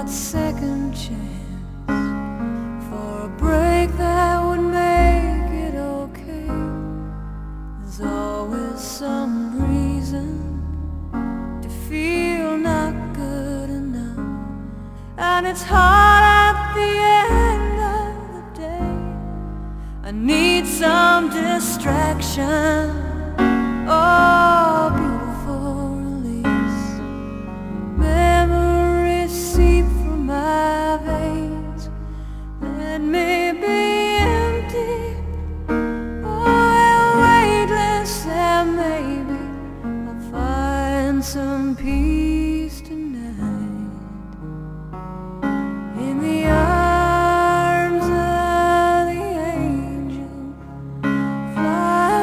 that second chance for a break that would make it okay. There's always some reason to feel not good enough, and it's hard at the end of the day. I need some distraction. Oh, beautiful release. Memories seep from my veins. Let me be empty, oh, weightless, and maybe I'll find some peace tonight in the arms of the angel. Fly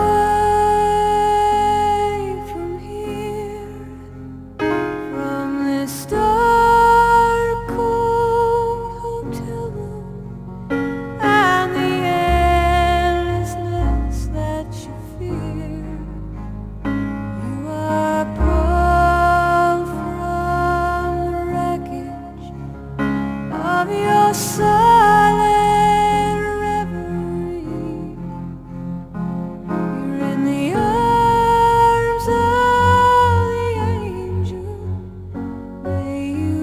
away from here, from this dark, cold hotel room, and the endlessness that you fear. You are pulled from the wreckage of your silent reverie. You're in the arms of the angel. May you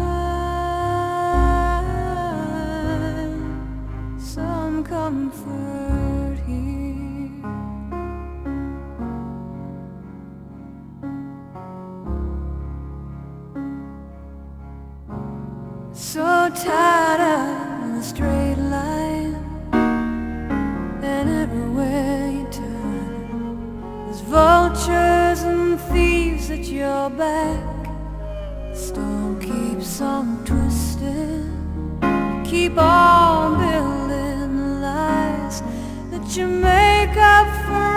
find some comfort here. So tied up in a straight line, and everywhere you turn, there's vultures and thieves at your back. The storm keeps on twisting. Keep on building the lies that you make up for